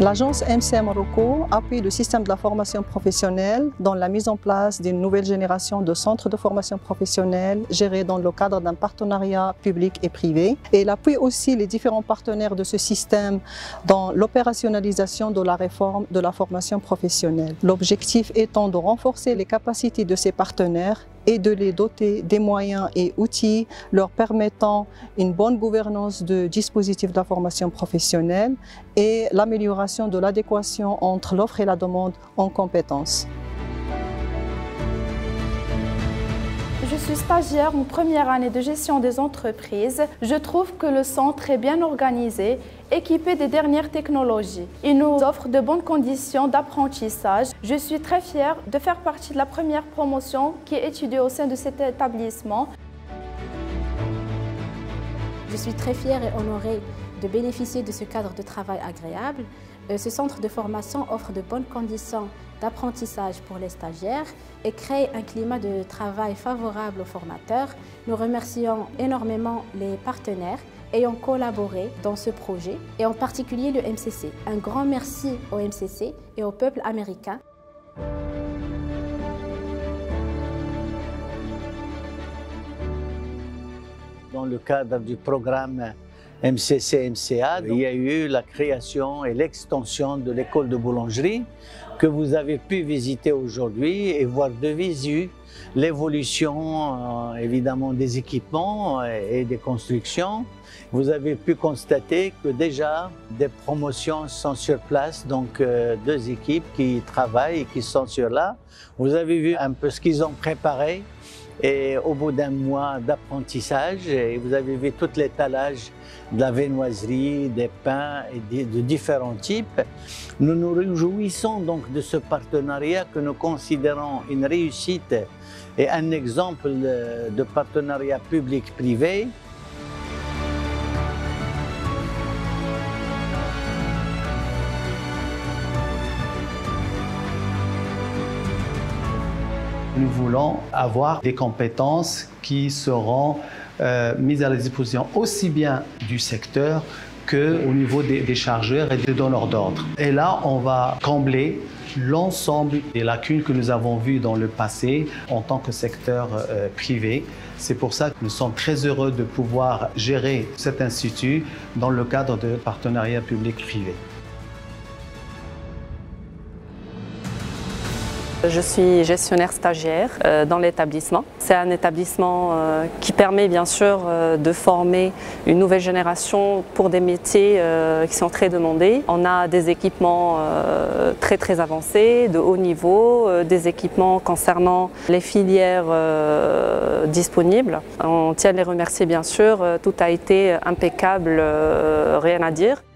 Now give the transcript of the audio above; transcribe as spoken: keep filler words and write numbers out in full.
L'agence M C Morocco appuie le système de la formation professionnelle dans la mise en place d'une nouvelle génération de centres de formation professionnelle gérés dans le cadre d'un partenariat public et privé. Et elle appuie aussi les différents partenaires de ce système dans l'opérationnalisation de la réforme de la formation professionnelle. L'objectif étant de renforcer les capacités de ces partenaires et de les doter des moyens et outils leur permettant une bonne gouvernance de dispositifs de la formation professionnelle et l'amélioration de l'adéquation entre l'offre et la demande en compétences. Je suis stagiaire en première année de gestion des entreprises. Je trouve que le centre est bien organisé, équipé des dernières technologies. Il nous offre de bonnes conditions d'apprentissage. Je suis très fière de faire partie de la première promotion qui est étudiée au sein de cet établissement. Je suis très fière et honorée de bénéficier de ce cadre de travail agréable. Ce centre de formation offre de bonnes conditions d'apprentissage pour les stagiaires et crée un climat de travail favorable aux formateurs. Nous remercions énormément les partenaires ayant collaboré dans ce projet et en particulier le M C C. Un grand merci au M C C et au peuple américain. Dans le cadre du programme M C C M C A, il y a eu la création et l'extension de l'école de boulangerie que vous avez pu visiter aujourd'hui et voir de visu l'évolution euh, évidemment des équipements et des constructions. Vous avez pu constater que déjà des promotions sont sur place, donc euh, deux équipes qui travaillent et qui sont sur là. Vous avez vu un peu ce qu'ils ont préparé. Et au bout d'un mois d'apprentissage, vous avez vu tout l'étalage de la viennoiserie, des pains et de différents types. Nous nous réjouissons donc de ce partenariat que nous considérons une réussite et un exemple de partenariat public-privé. Nous voulons avoir des compétences qui seront euh, mises à la disposition aussi bien du secteur qu'au niveau des, des chargeurs et des donneurs d'ordre. Et là, on va combler l'ensemble des lacunes que nous avons vues dans le passé en tant que secteur euh, privé. C'est pour ça que nous sommes très heureux de pouvoir gérer cet institut dans le cadre de partenariat public-privé. Je suis gestionnaire stagiaire dans l'établissement. C'est un établissement qui permet bien sûr de former une nouvelle génération pour des métiers qui sont très demandés. On a des équipements très très avancés, de haut niveau, des équipements concernant les filières disponibles. On tient à les remercier bien sûr, tout a été impeccable, rien à dire.